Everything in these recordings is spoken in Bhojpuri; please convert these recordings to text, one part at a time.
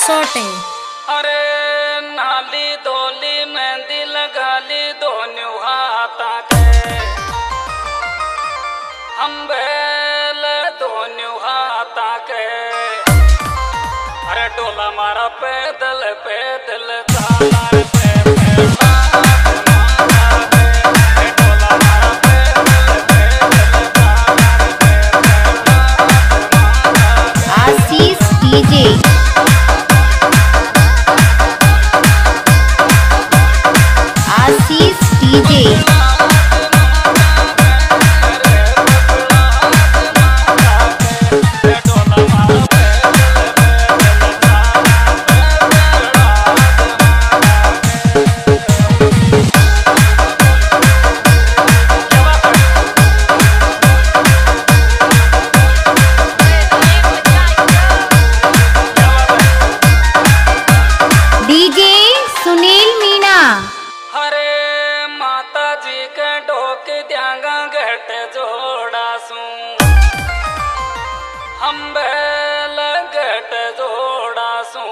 सोटे। अरे नाली धोली मेहंदी लगा ली दोनों हाथा के, हम बेल दोनों हाथा के। अरे डोला मारा पैदल पैदल चाला हम बेल गट जोड़ा सू।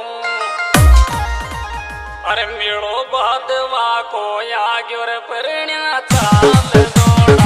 अरे मेड़ो बादवा को याग्योर परिण्या चाल जोड़ा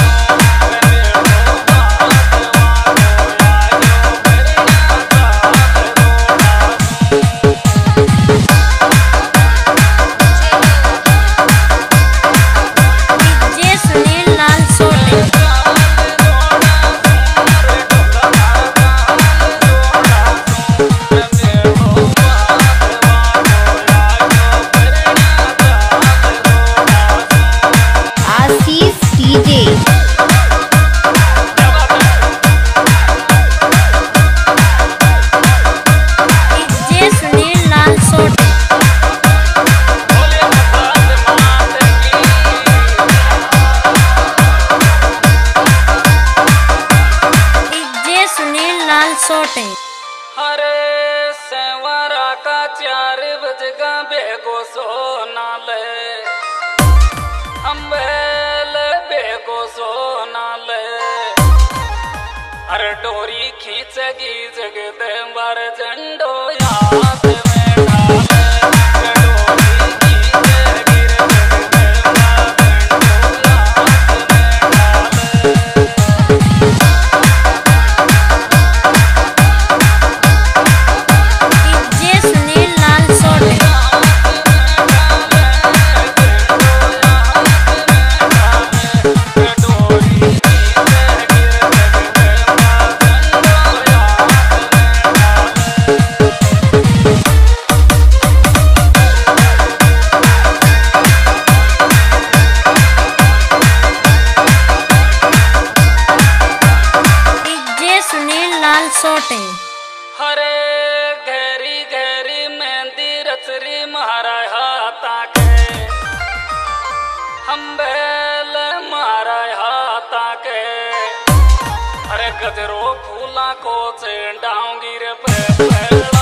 सोटे। हरे सेवरा का 4 बजगा बेगो सोना ले, हम बेल बेगो सोना ले। अरे डोरी खींचगी जगदम्बर झंडो याद में डाले। सोटे। हरे गहरी गहरी मेहंदी रचरी मारा हाथा के, हम बेल मारा हाथा के। अरे गजरो फूला को चेंडाऊंगी रे पे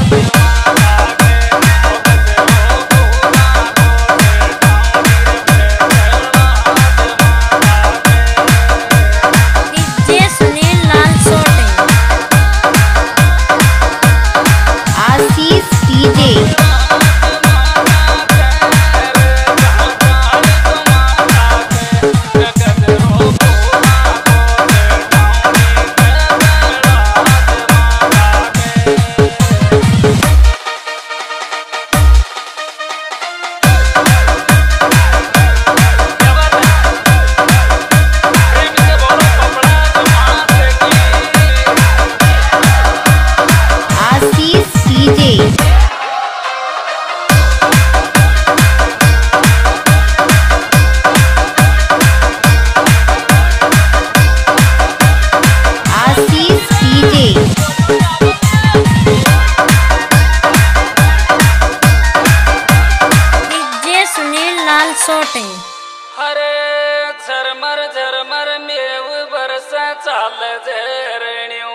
सोटे। हरे झरमर झरमर मेव बरस चाल जेरणियों,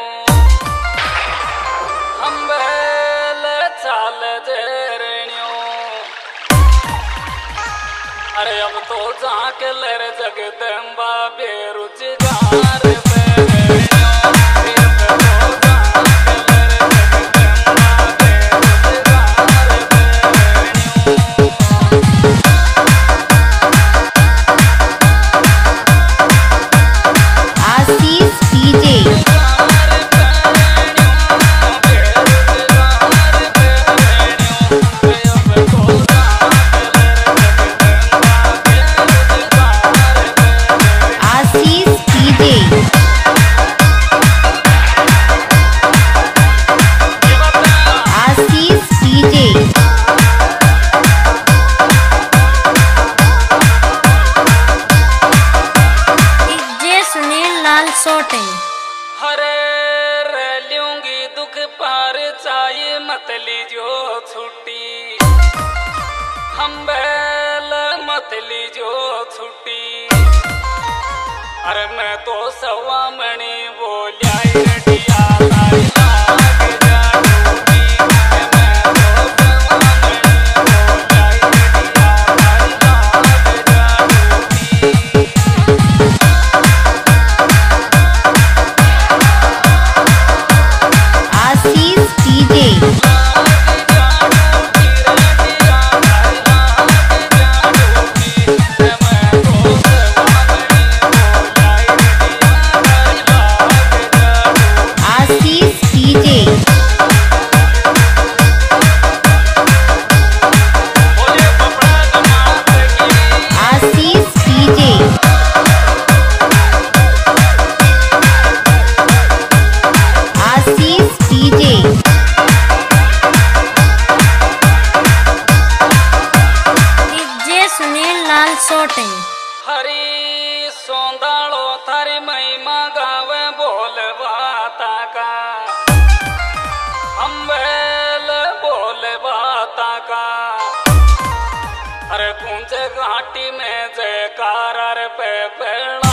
हम बेल चाल जेरणियों। अरे अब तो जाके लर जगदम्बा बेरुजगार पे सोटे। हरे लूंगी दुख पार चाहिए मत लीजो छुट्टी, हम बैल मत लीजो छुट्टी। अरे मैं तो सवा मणि बोलिया रेडिया तारी लाग जाऊंगी, मैं तो सवा मणि बोलिया रेडिया तारी लाग जाऊंगी। Ashish DJ. Ashish DJ. Ashish DJ. Ashish DJ. DJ Sunil Lal सोटे। हरी सोंदालो थारी महिमा गावे बोल बाता का, हम बैल बोल बाता का। अरे कुंज घाटी में जयकार पे पेड़